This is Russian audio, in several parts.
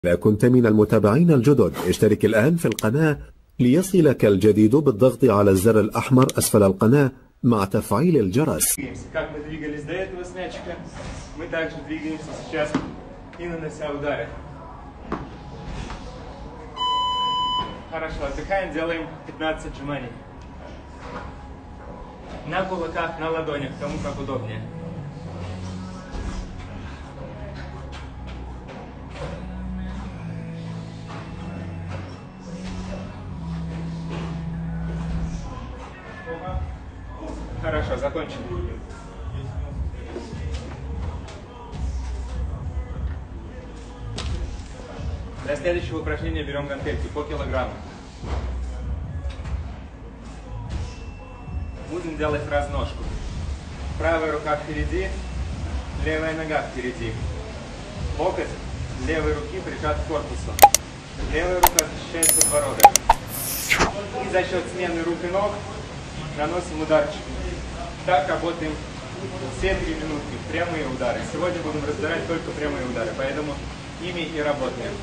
إذا كنت من المتابعين الجدد اشترك الآن في القناة ليصلك الجديد بالضغط على الزر الأحمر أسفل القناة مع تفعيل الجرس. Как мы двигались до этого с мячика, мы также двигаемся сейчас и нанося удары. Хорошо, отдыхаем, делаем 15 отжиманий. На кулаках, на ладонях, кому как удобнее. Хорошо, закончили. Для следующего упражнения берем гантельки по килограмму. Будем делать разножку. Правая рука впереди, левая нога впереди. Локоть левой руки прижат к корпусу. Левая рука защищает подбородок. И за счет смены рук и ног наносим ударчик. Так работаем все 3 минутки. Прямые удары. Сегодня будем разбирать только прямые удары, поэтому ими и работаем.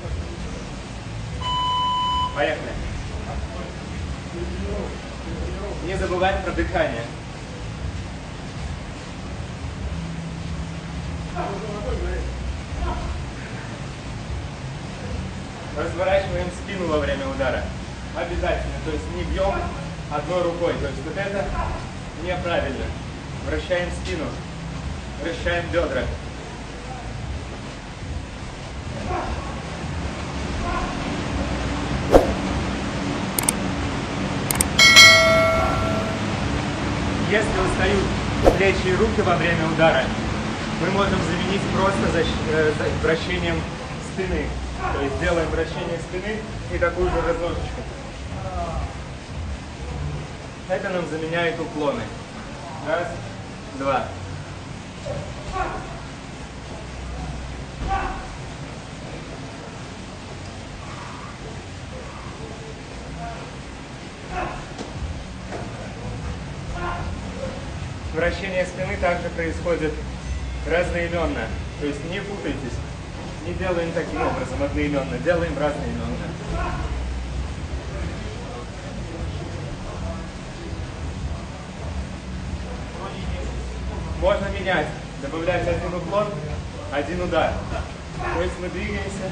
Поехали. Не забываем про дыхание. Разворачиваем спину во время удара. Обязательно. То есть не бьем одной рукой. То есть вот это неправильно. Вращаем спину. Вращаем бедра. Если устают плечи и руки во время удара, мы можем заменить просто вращением спины. То есть делаем вращение спины и такую же разножечку. Это нам заменяет уклоны. Раз, два. Вращение спины также происходит разноименно. То есть не путайтесь. Не делаем таким образом одноименно, делаем разноименно. Можно менять, добавлять один уклон, один удар. То есть мы двигаемся.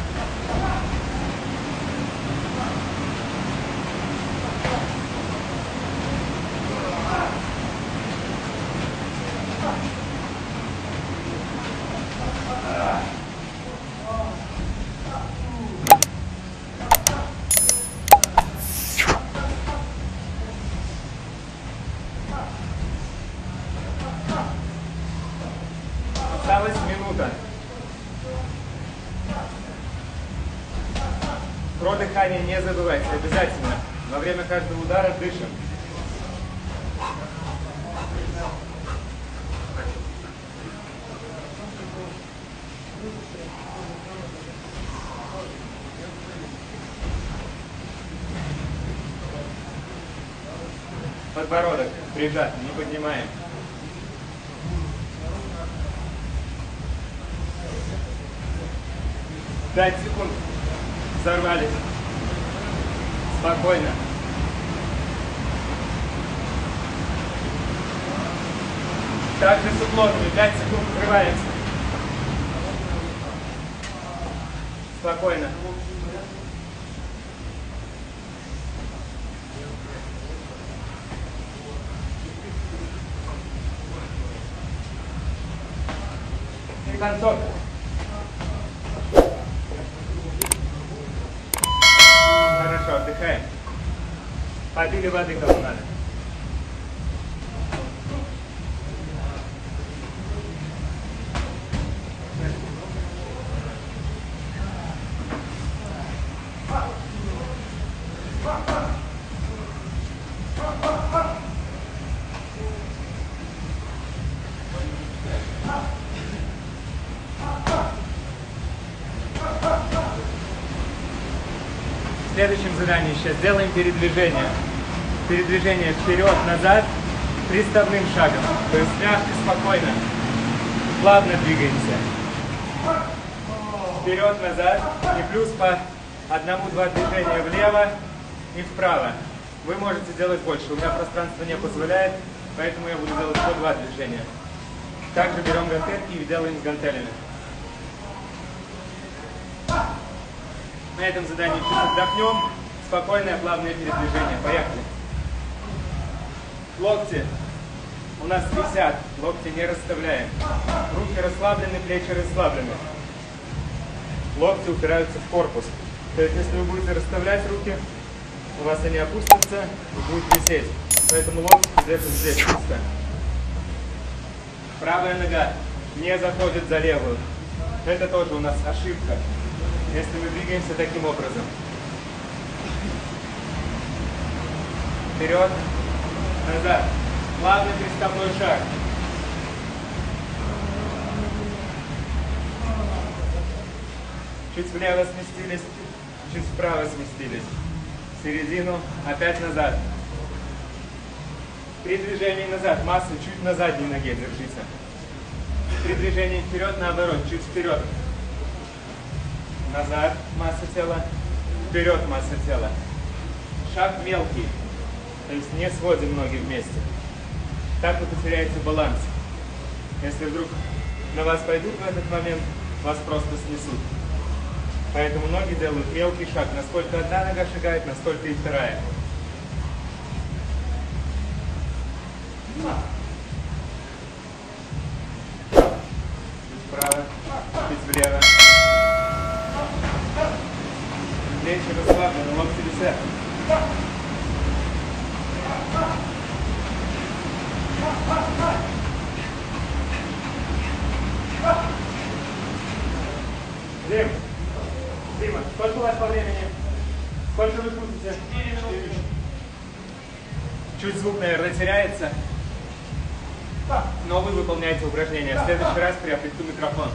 Осталась минута. Про дыхание не забывайте, обязательно. Во время каждого удара дышим. Подбородок прижат, не поднимаем. Пять секунд. Взорвались. Спокойно. Также с уклонами. 5 секунд открываемся. Спокойно. И концовка. Хорошо, отдыхаем. Попили воды, кому надо. В следующем задании сейчас делаем передвижение. Передвижение вперед-назад приставным шагом. То есть мягко, спокойно, плавно двигаемся. вперед-назад и плюс по одному-два движения влево и вправо. Вы можете делать больше, у меня пространство не позволяет, поэтому я буду делать по 2 движения. Также берем гантельки и делаем с гантелями. На этом задании чуть отдохнем. Спокойное, плавное передвижение. Поехали. Локти у нас висят, локти не расставляем. Руки расслаблены, плечи расслаблены. Локти упираются в корпус. То есть, если вы будете расставлять руки, у вас они опустятся и будут висеть. Поэтому локти держим здесь чисто. Правая нога не заходит за левую. Это тоже у нас ошибка, если мы двигаемся таким образом. Вперед, назад. Плавный приставной шаг. Чуть влево сместились, чуть вправо сместились. В середину, опять назад. При движении назад масса чуть на задней ноге держите. При движении вперед, наоборот, чуть вперед. Назад масса тела, вперед масса тела. Шаг мелкий, то есть не сводим ноги вместе. Так вы потеряете баланс. Если вдруг на вас пойдут в этот момент, вас просто снесут. Поэтому ноги делают мелкий шаг. Насколько одна нога шагает, настолько и вторая. Чуть вправо, чуть влево. Плечи расслаблены, локти висят. Дима, сколько у вас по времени? Сколько вы крутите? Чуть звук, наверное, теряется. Но вы выполняете упражнение. В следующий раз приоткрою микрофон.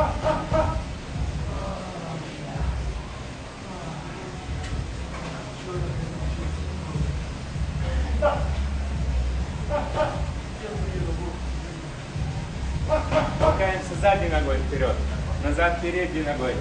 Толкаемся задней ногой вперед, назад передней ногой.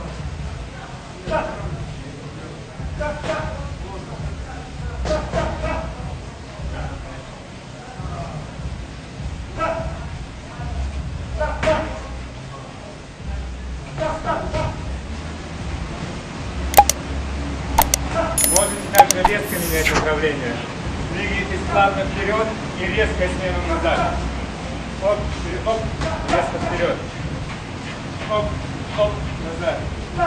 Можете также резко менять направление. Двигайтесь плавно вперед и резкая смена назад. Оп, оп, резко вперед. Оп, оп, назад.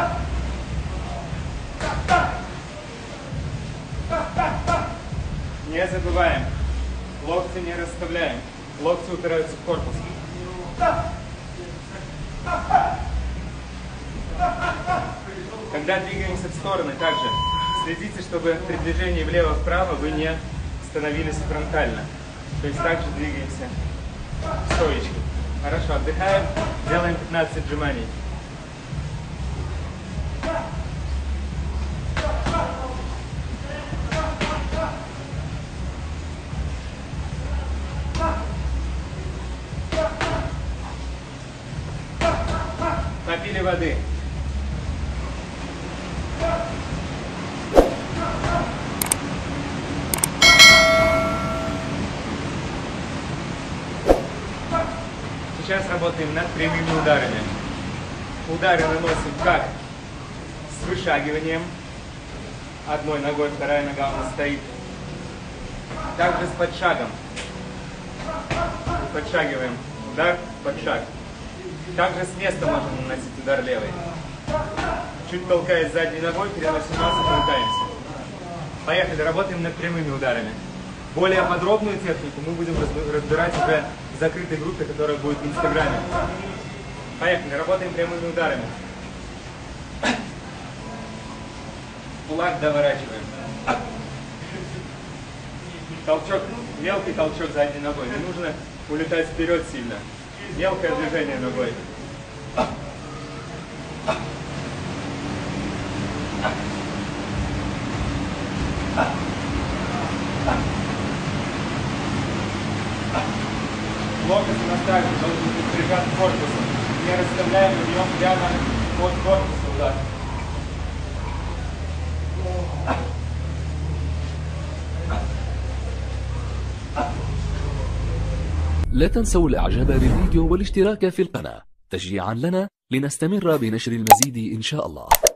Не забываем, локти не расставляем, локти упираются в корпус. Когда двигаемся в стороны, также следите, чтобы при движении влево-вправо вы не становились фронтально. То есть также двигаемся в стоечке. Хорошо, отдыхаем, делаем 15 отжиманий. Попили воды. Сейчас работаем над прямыми ударами. Удары наносим как с вышагиванием. Одной ногой, вторая нога у нас стоит. Также с подшагом. Подшагиваем. Удар, подшаг. Также с места можем наносить удар левой. Чуть толкаясь задней ногой, переносим массу, толкаемся. Поехали, работаем над прямыми ударами. Более подробную технику мы будем разбирать уже в закрытой группе, которая будет в Инстаграме. Поехали, работаем прямыми ударами. Кулак доворачиваем. Толчок, мелкий толчок задней ногой. Не нужно улетать вперед сильно. Мелкое движение ногой. Локоть у нас также должен быть прижат к корпусу. Не расставляем, бьем прямо под корпус. لا تنسوا الاعجاب بالفيديو والاشتراك في القناة تشجيعا لنا لنستمر بنشر المزيد إن شاء الله.